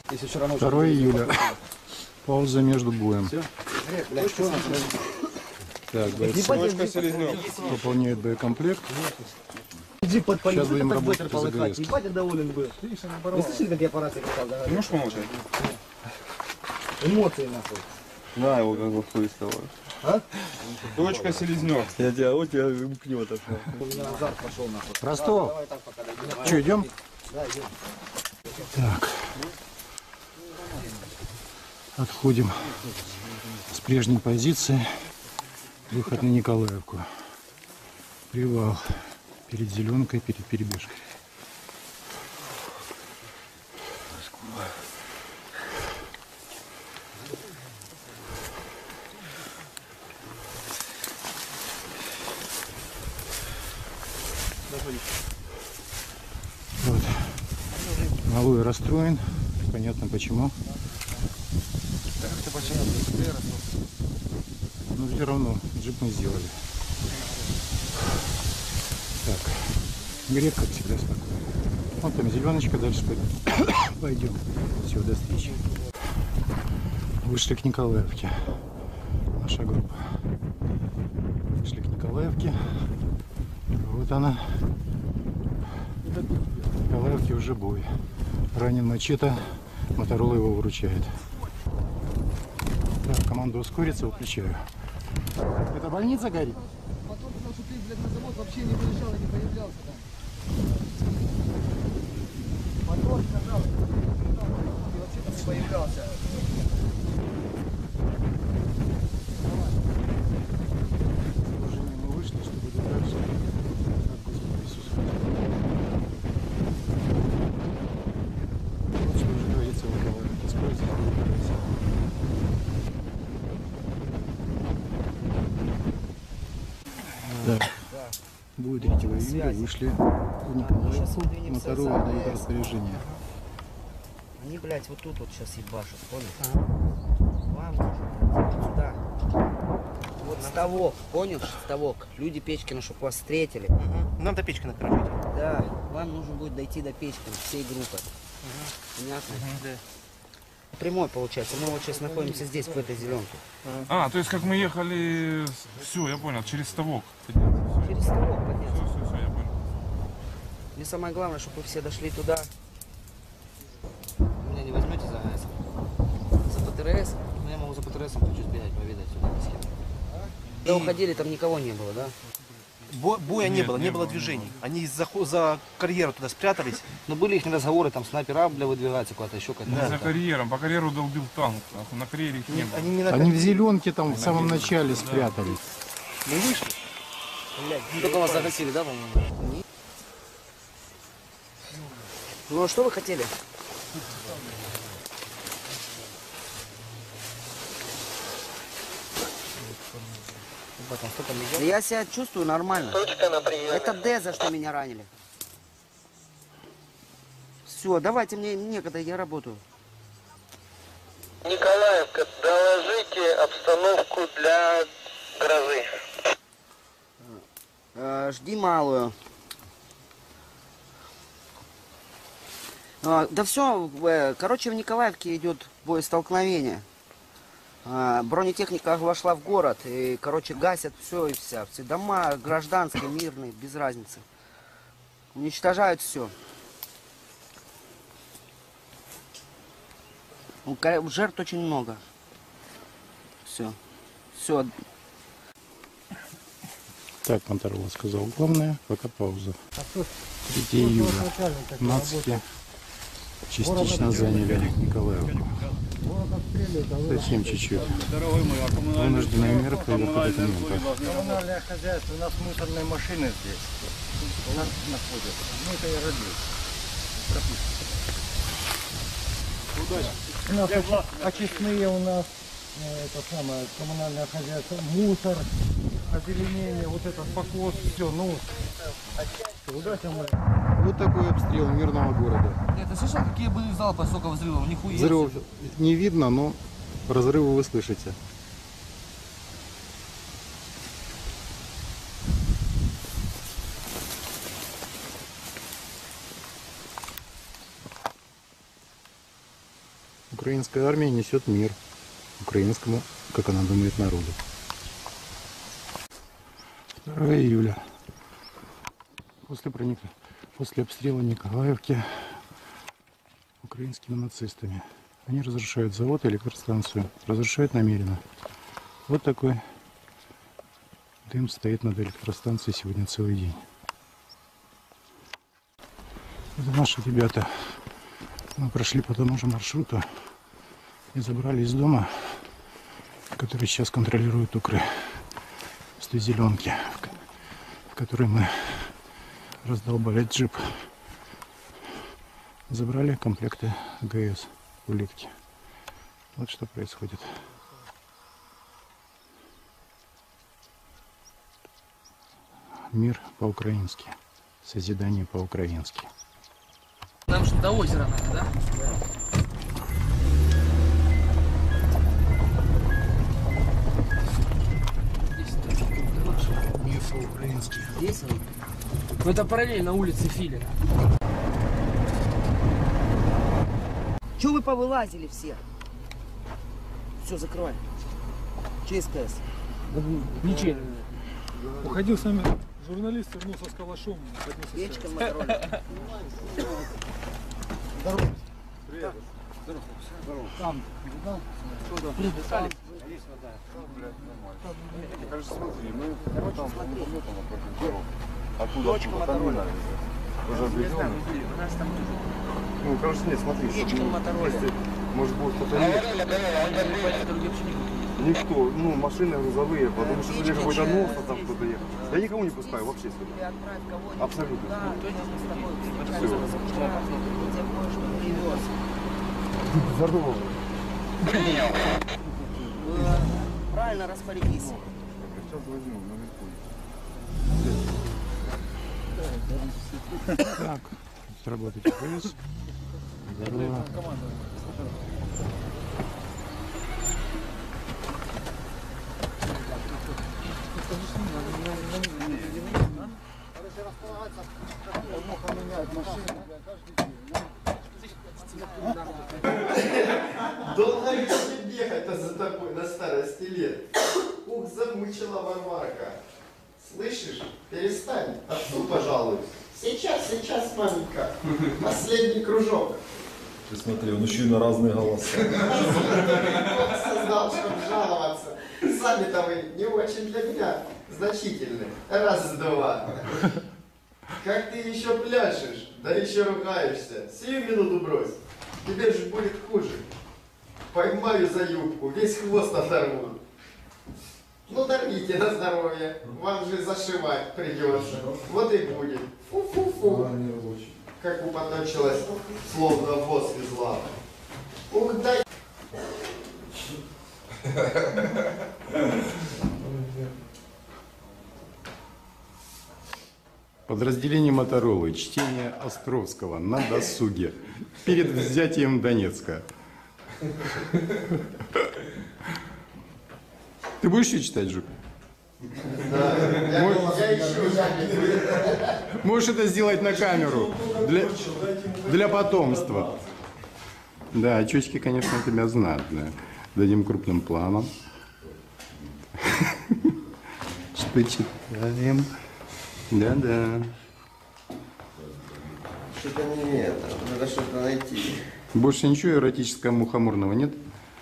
Если вчера ночью... 2 июля. Пауза между боем. Так, бойцы выполняют боекомплект. Сейчас будем работать по ЗГС. Ебать, я доволен был. Вы слышали, как я по рации кричал? Ты можешь помолчать? Эмоции нахуй. На его как бы хуистого. А? Дочка Селезнёв. Я тебя, вот тебя мкнет. У меня азарт пошел нахуй. Ростов. Давай так пока дойдем. Что, идем? Да, идем. Так. Отходим с прежней позиции. Выход на Николаевку. Привал. Перед зеленкой, перед перебежкой. Вот. Малой расстроен. Понятно почему. Но все равно джип мы сделали. Так. Грек, как всегда, спокойно. Вот там зеленочка, дальше пойдем. Все, до встречи. Вышли к Николаевке. Наша группа. Вышли к Николаевке. Вот она. В Николаевке уже бой. Ранен Мачете. Моторола его выручает. Так, команда ускорится, выключаю. Это больница горит? Потом, потому что ты, блядь, на завод вообще не выезжал и не появлялся там. Мотор сказал, ты вообще там не появлялся. Положение мы вышли, чтобы дальше присутствовать. Вот что уже говорится в Николаевке. Используйте, выбирайте. Так. Будет 3 июля, вышли в Николаевку. Моторола дает распоряжение. Они, блядь, вот тут вот сейчас ебашут, понял? Вам нужно сюда. Вот ставок, понял? Ставок. Люди Печкина, чтобы вас встретили. Нам до Печкина, короче. Да, вам нужно будет дойти до Печкина, всей группы. Понятно? Да. Прямой получается. Мы вот сейчас находимся здесь, в этой зеленке. А, то есть как мы ехали... Все, я понял, через ставок. Через ставок подняться. Все, я понял. Мне самое главное, чтобы вы все дошли туда. Вы меня не возьмете за ПТРС? Ну, я могу за ПТРСом хочу сбегать, повидать сюда. Когда уходили, там никого не было, да? Боя не было, не было движений. Они за карьеру туда спрятались. Но были их разговоры, там снайпера, бля, выдвигаться куда-то, еще Не как-то. за карьером, по карьеру долбил танк. Нахуй. На карьере их не было. Они не на Они в зеленке там в самом начале спрятались. Мы вышли? Блядь, только вас загасили, да, по-моему? Ну, а что вы хотели? Я себя чувствую нормально. Это Д, за что меня ранили. Все, давайте, мне некогда, я работаю. Николаевка, доложите обстановку для грозы. Жди малую. Да все, короче, в Николаевке идет боестолкновение. Бронетехника вошла в город и, короче, гасят все и вся. Все дома гражданские, мирные, без разницы. Уничтожают все. Жертв очень много. Все. Все. Так, Моторола сказал главное, пока пауза. 3 июля. Нацики частично заняли Николаевку. Совсем чуть-чуть. Вынужденные меры проверка документов. Коммунальное хозяйство, у нас мусорные машины здесь. У нас находятся. Ну это я родился. У нас очистные у нас, это самое, коммунальное хозяйство, мусор, озеленение, вот этот покос, все, ну, удачи мы. Вот такой обстрел мирного города. Ты слышал, какие были залпы, сколько взрывов? Нихуя. Взрывов не видно, но разрывы вы слышите. Украинская армия несет мир украинскому, как она думает, народу. 2 июля. После обстрела Николаевки украинскими нацистами. Они разрушают завод и электростанцию. Разрушают намеренно. Вот такой дым стоит над электростанцией сегодня целый день. Это наши ребята. Мы прошли по тому же маршруту и забрали из дома, который сейчас контролирует Укры, с той зеленки, в которой мы раздолбали джип. Забрали комплекты ГС, улитки. Вот что происходит. Мир по-украински. Созидание по-украински. Нам же до озера надо, да? Мир по-украински. Здесь он? Ну это параллельно улице Филина. Чего вы повылазили все? Все, закрывай. ЧСКС. Ничего. Уходил с нами журналист, вернулся с калашом. Печка Моторола. Здорово. Привет. Здорово. Там, да? Придышали. Кажется, смотри, мы там напротив дорог. Точка Моторола. Уже объединенный. У нас там Ну, кажется, нет, смотри. печка Моторола. Может быть, кто-то есть. Никто, ну, машины грузовые, потому что если какой-то нос, а там кто-то ехал. Я никого не пускаю вообще сюда. Абсолютно. Да, то есть мы с тобой Все. тебе кое-что привез. Здорово. Правильно распорядись. Сейчас возьму, наверху. Так, сработать ГС. Здорово. Долго еще бегать-то за тобой на старости лет. Ух, замучила Варварка. Слышишь? Перестань, отцу пожалуйся. Сейчас, маменька. Последний кружок. Ты смотри, он еще и на разные голоса. Бог создал, чтобы жаловаться. Сами-то вы не очень для меня значительны. Раз-два. Как ты еще пляшешь, да еще ругаешься. Сию минуту брось. Тебе же будет хуже. Поймаю за юбку, весь хвост оторву. Ну дарите на здоровье. Вам же зашивать придется. Вот и будет. Фу-фу-фу. Как употочилась, словно воз везла. Ух, дай. Подразделение Моторолы. Чтение Островского на досуге. Перед взятием Донецка. Ты будешь еще читать, Жук? Да, я еще Можешь это сделать на камеру. Для потомства. Да, очечки, конечно, у тебя знатные. Дадим крупным планом. Что читаем? Да-да. Что-то не это, надо что-то найти. Больше ничего эротического мухоморного нет?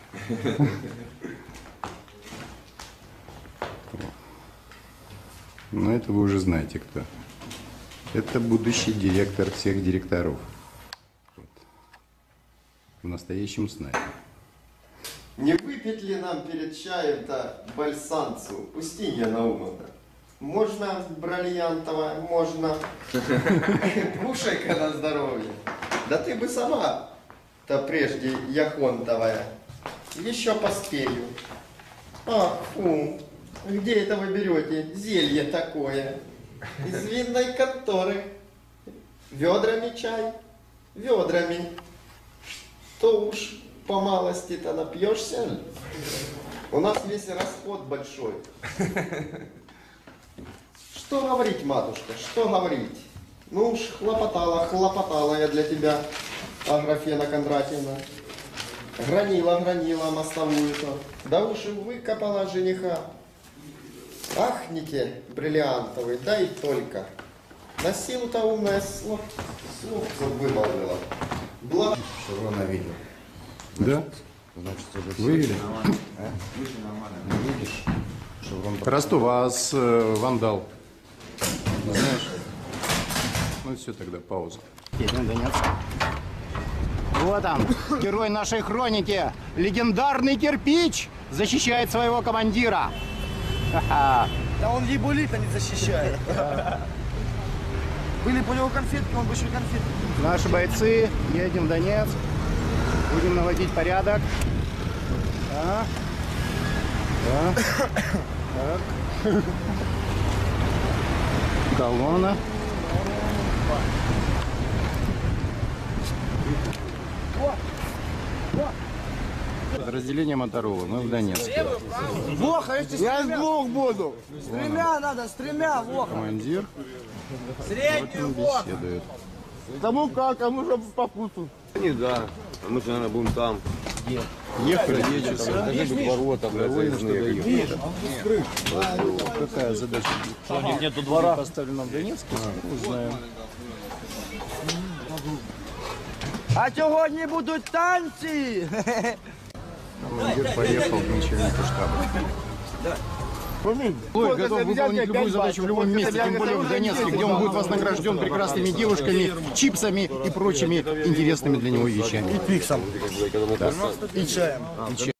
Но это вы уже знаете кто. Это будущий директор всех директоров. Вот. В настоящем снайпе. Не выпить ли нам перед чаем-то бальсанцу, Устинья Наумовна? Можно бриллиантовая, можно. Кушай-ка на здоровье. Да ты бы сама-то прежде яхонтовая. Еще поспею. Ах, фу. Где это вы берете зелье такое? Из винной конторы. Ведрами чай? Ведрами. То уж по малости-то напьешься. У нас весь расход большой. Что говорить, матушка, что говорить? Ну уж хлопотала я для тебя, Аграфена Кондратьевна. Гранила мостовую-то. Да уж и выкопала жениха. Ахните, бриллиантовый, да и только. На силу-то умная слов вымолвила. Благо, что она видел. Да? Значит, Вывели? Не видишь? Ростов, а с вандал? Не знаешь? Ну все, тогда пауза. Едем, Донецк. Вот он, герой нашей хроники. Легендарный кирпич защищает своего командира. Ха-ха. Да он ебулит-то не защищает. Были бы у него конфетки, он бы еще конфетки. Наши бойцы, едем в Донецк. Будем наводить порядок. Да. Да. Так. Колонна. Подразделение Моторола. Мы в Донецке. Воха, я с двух буду. С тремя надо, с тремя, Воха. Командир. Среднюю, Воха. Беседует. Кому как, кому же по вкусу. Не, да. А мы, наверное, будем там. Ехали 2 часа. Должны быть ворота, блядь, Какая задача? Нету двора. Поставлена в Донецке. Узнаем. А сьогодні будуть танці. Командир поехал к начальнику штаба. Ой, готов выполнить любую задачу в любом месте, тем более в Донецке, где он будет вознагражден прекрасными девушками, чипсами и прочими интересными для него вещами. Піксом. Да. І чаєм.